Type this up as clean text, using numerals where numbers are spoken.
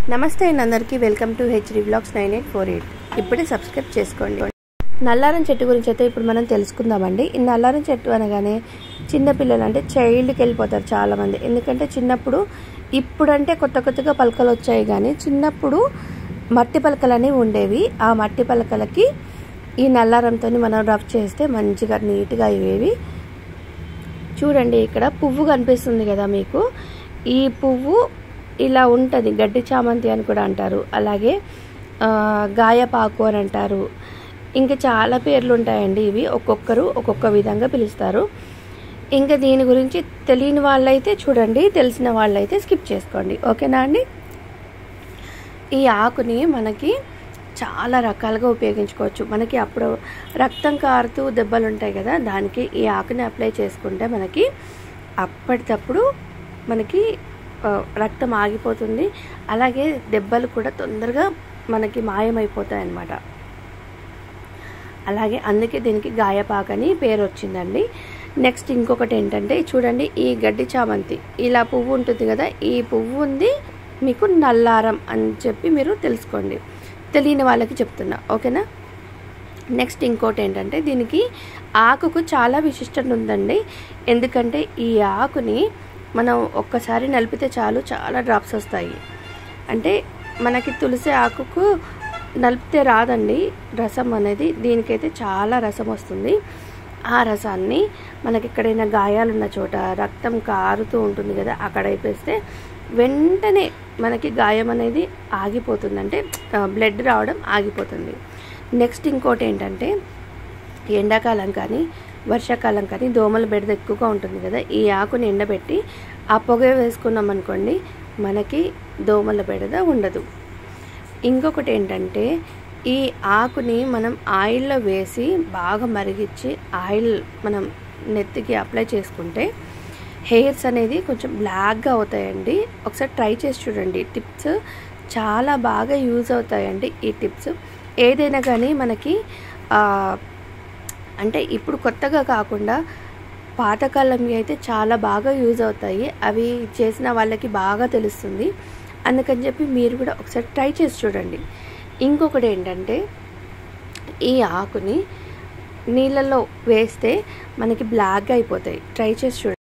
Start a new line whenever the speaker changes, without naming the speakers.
నమస్తే అందరికీ welcome to HD vlogs 9848 ఇప్పుడే సబ్స్క్రైబ్ చేసుకోండి. నల్లారం చెట్టు గురించి అయితే ఇప్పుడు మనం తెలుసుకుందామండి. ఈ నల్లారం చెట్టు అనగానే చిన్నపిల్లలు అంటే చైల్డ్కి వెళ్ళిపోతారు చాలామంది. ఎందుకంటే చిన్నప్పుడు ఇప్పుడంటే కొత్తగా పలకలు వచ్చాయి, కానీ చిన్నప్పుడు మట్టి పలకలు అనేవి ఉండేవి. ఆ మట్టి పలకలకి ఈ నల్లారంతో మనం రఫ్ చేస్తే మంచిగా నీట్గా అయ్యేవి. చూడండి, ఇక్కడ పువ్వు కనిపిస్తుంది కదా మీకు. ఈ పువ్వు ఇలా ఉంటుంది, గడ్డి చామంతి అని కూడా అంటారు, అలాగే గాయపాకు అని అంటారు. ఇంకా చాలా పేర్లు ఉంటాయండి. ఇవి ఒక్కొక్కరు ఒక్కొక్క విధంగా పిలుస్తారు. ఇంకా దీని గురించి తెలియని వాళ్ళైతే చూడండి, తెలిసిన వాళ్ళైతే స్కిప్ చేసుకోండి, ఓకేనా అండి. ఈ ఆకుని మనకి చాలా రకాలుగా ఉపయోగించుకోవచ్చు. మనకి అప్పుడు రక్తం కారుతూ దెబ్బలు ఉంటాయి కదా, దానికి ఈ ఆకుని అప్లై చేసుకుంటే మనకి అప్పటికప్పుడు మనకి రక్తం ఆగిపోతుంది. అలాగే దెబ్బలు కూడా తొందరగా మనకి మాయమైపోతాయి అన్నమాట. అలాగే అందుకే దీనికి గాయపాకు అని పేరు వచ్చిందండి. నెక్స్ట్ ఇంకొకటి ఏంటంటే చూడండి, ఈ గడ్డి చామంతి ఇలా పువ్వు ఉంటుంది కదా, ఈ పువ్వు ఉంది మీకు నల్లారం అని చెప్పి మీరు తెలుసుకోండి, తెలియని వాళ్ళకి చెప్తున్నా, ఓకేనా. నెక్స్ట్ ఇంకోటి ఏంటంటే దీనికి ఆకుకు చాలా విశిష్టత ఉందండి. ఎందుకంటే ఈ ఆకుని మనం ఒక్కసారి నలిపితే చాలు, చాలా డ్రాప్స్ వస్తాయి. అంటే మనకి తులసి ఆకుకు నలిపితే రాదండి రసం అనేది, దీనికైతే చాలా రసం వస్తుంది. ఆ రసాన్ని మనకి ఎక్కడైనా గాయాలున్న చోట రక్తం కారుతూ ఉంటుంది కదా, అక్కడ వేస్తే వెంటనే మనకి గాయం అనేది ఆగిపోతుంది, అంటే బ్లడ్ రావడం ఆగిపోతుంది. నెక్స్ట్ ఇంకోటి ఏంటంటే ఎండాకాలం కానీ వర్షాకాలం కానీ దోమల బెడద ఎక్కువగా ఉంటుంది కదా, ఈ ఆకుని ఎండబెట్టి ఆ పొగ వేసుకున్నాం అనుకోండి, మనకి దోమల బెడద ఉండదు. ఇంకొకటి ఏంటంటే ఈ ఆకుని మనం ఆయిల్లో వేసి బాగా మరిగించి ఆయిల్ మనం నెత్తికి అప్లై చేసుకుంటే హెయిర్స్ అనేది కొంచెం బ్లాక్గా అవుతాయండి. ఒకసారి ట్రై చేసి చూడండి. టిప్స్ చాలా బాగా యూజ్ అవుతాయండి ఈ టిప్స్. ఏదైనా కానీ మనకి అంటే ఇప్పుడు కొత్తగా కాకుండా పాతకాలంవి అయితే చాలా బాగా యూజ్ అవుతాయి. అవి చేసిన వాళ్ళకి బాగా తెలుస్తుంది. అందుకని చెప్పి మీరు కూడా ఒకసారి ట్రై చేసి చూడండి. ఇంకొకటి ఏంటంటే ఈ ఆకుని నీళ్ళల్లో వేస్తే మనకి బ్లాక్గా అయిపోతాయి. ట్రై చేసి చూడండి.